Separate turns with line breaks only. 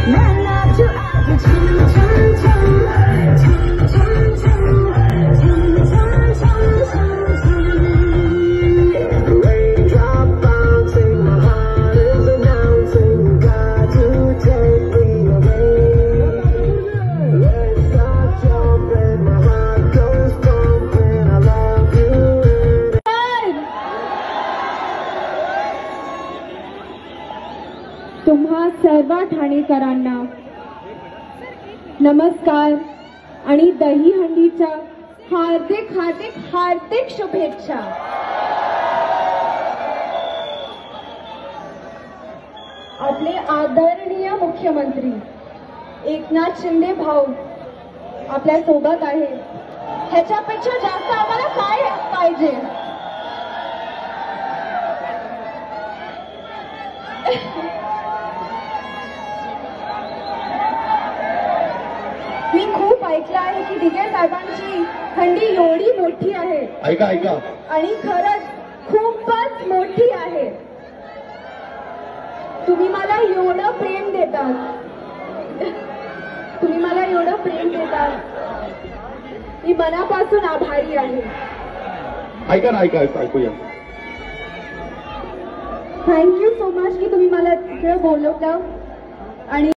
तुम्हा सर्व ठाणेकरांना नमस्कार आणि दहीहंडीच्या हार्दिक हार्दिक हार्दिक शुभेच्छा। आपले आदरणीय मुख्यमंत्री एकनाथ शिंदे भाऊ आपल्या सोबत आहे, ह्याच्यापेक्षा जास्त आम्हाला काय पाहिजे। मी खूप ऐकलं आहे की दिगे साहेबांची हंडी एवढी मोठी आहे।
ऐका ऐका,
आणि खरंच खूपच मोठी आहे। तुम्ही मला एवढं प्रेम देतात, तुम्ही मला एवढं प्रेम देतात, मी मनापासून आभारी आहे।
ऐका ना, ऐकूया।
थँक्यू सो मच की तुम्ही मला तिकडे बोलवलं आणि